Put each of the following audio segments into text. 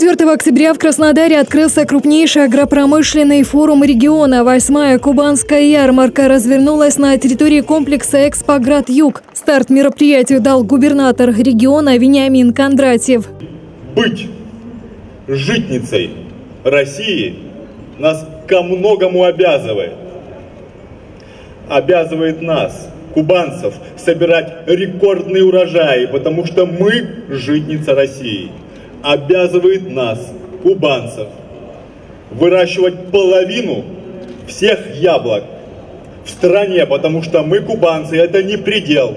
4 октября в Краснодаре открылся крупнейший агропромышленный форум региона. 8-я кубанская ярмарка развернулась на территории комплекса «Экспоград-Юг». Старт мероприятию дал губернатор региона Вениамин Кондратьев. Быть житницей России нас ко многому обязывает. Обязывает нас, кубанцев, собирать рекордные урожаи, потому что мы житница России. Обязывает нас, кубанцев, выращивать половину всех яблок в стране, потому что мы, кубанцы, это не предел.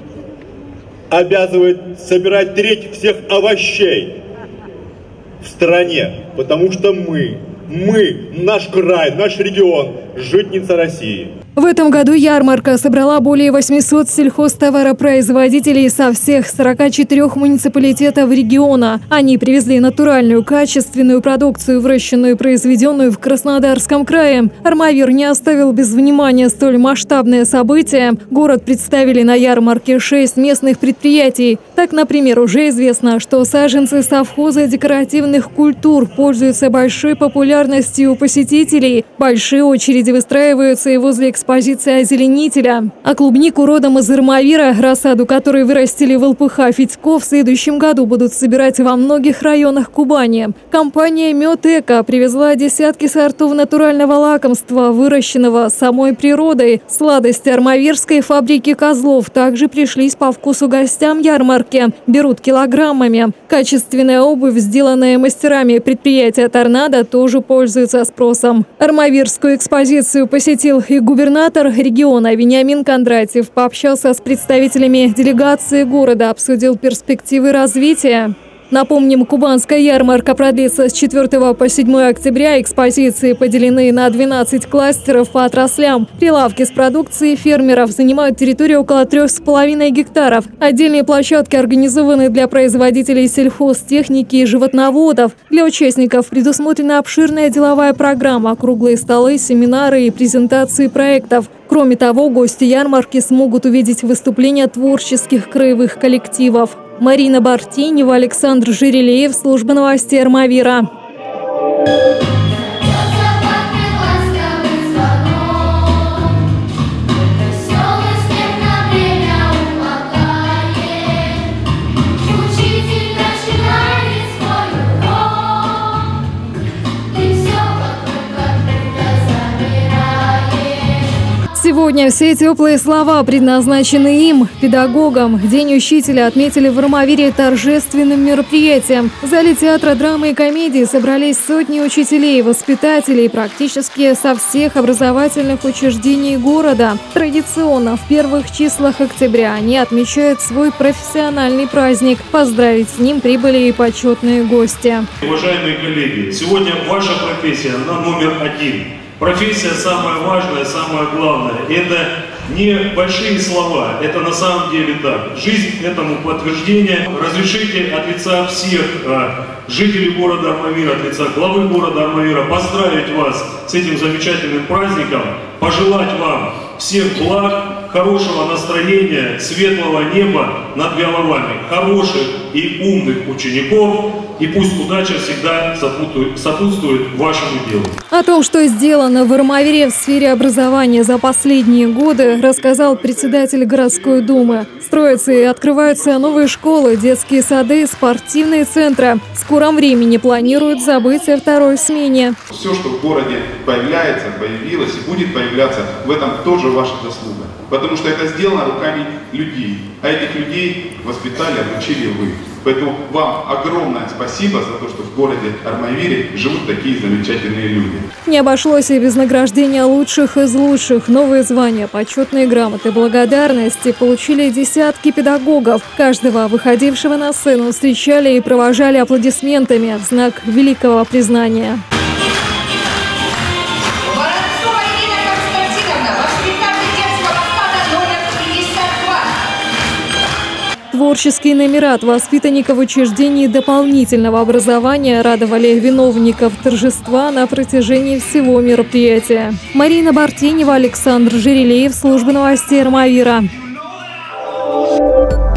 Обязывает собирать треть всех овощей в стране, потому что мы, наш край, наш регион, житница России. В этом году ярмарка собрала более 800 сельхозтоваропроизводителей со всех 44 муниципалитетов региона. Они привезли натуральную, качественную продукцию, выращенную и произведенную в Краснодарском крае. Армавир не оставил без внимания столь масштабное событие. Город представили на ярмарке 6 местных предприятий. Так, например, уже известно, что саженцы совхоза декоративных культур пользуются большой популярностью у посетителей. Большие очереди выстраиваются и возле экспозиции озеленителя. А клубнику родом из Армавира, рассаду которой вырастили в ЛПХ «Федько», в следующем году будут собирать во многих районах Кубани. Компания «Мед-Эко» привезла десятки сортов натурального лакомства, выращенного самой природой. Сладости армавирской фабрики козлов также пришлись по вкусу гостям ярмарки. Берут килограммами. Качественная обувь, сделанная мастерами предприятия «Торнадо», тоже пользуется спросом. Армавирскую экспозицию посетил и губернатор региона Вениамин Кондратьев. Пообщался с представителями делегации города, обсудил перспективы развития. Напомним, кубанская ярмарка продлится с 4 по 7 октября. Экспозиции поделены на 12 кластеров по отраслям. Прилавки с продукцией фермеров занимают территорию около 3,5 гектаров. Отдельные площадки организованы для производителей сельхозтехники и животноводов. Для участников предусмотрена обширная деловая программа, круглые столы, семинары и презентации проектов. Кроме того, гости ярмарки смогут увидеть выступления творческих краевых коллективов. Марина Бартинева, Александр Жирелеев, служба новостей Армавира. Сегодня все теплые слова предназначены им, педагогам. День учителя отметили в Армавире торжественным мероприятием. В зале театра, драмы и комедии собрались сотни учителей, воспитателей практически со всех образовательных учреждений города. Традиционно в первых числах октября они отмечают свой профессиональный праздник. Поздравить с ним прибыли и почетные гости. Уважаемые коллеги, сегодня ваша профессия номер один. Профессия самая важная, самое главное. Это не большие слова, это на самом деле так. Жизнь этому подтверждение. Разрешите от лица всех жителей города Армавира, от лица главы города Армавира поздравить вас с этим замечательным праздником, пожелать вам всех благ, хорошего настроения, светлого неба над головами, хороших и умных учеников, и пусть удача всегда сопутствует вашему делу. О том, что сделано в Армавире в сфере образования за последние годы, рассказал председатель городской думы. Строятся и открываются новые школы, детские сады, спортивные центры. В скором времени планируют забыть о второй смене. Все, что в городе появляется, появилось и будет появляться, в этом тоже ваша заслуга. Потому что это сделано руками людей. А этих людей воспитали, обучили вы. Поэтому вам огромное спасибо за то, что в городе Армавире живут такие замечательные люди. Не обошлось и без награждения лучших из лучших. Новые звания, почетные грамоты, благодарности получили десятки педагогов. Каждого выходившего на сцену встречали и провожали аплодисментами в знак великого признания. Творческие номера от воспитанников учреждений дополнительного образования радовали виновников торжества на протяжении всего мероприятия. Марина Бартинева, Александр Жирелеев, служба новостей Армавира.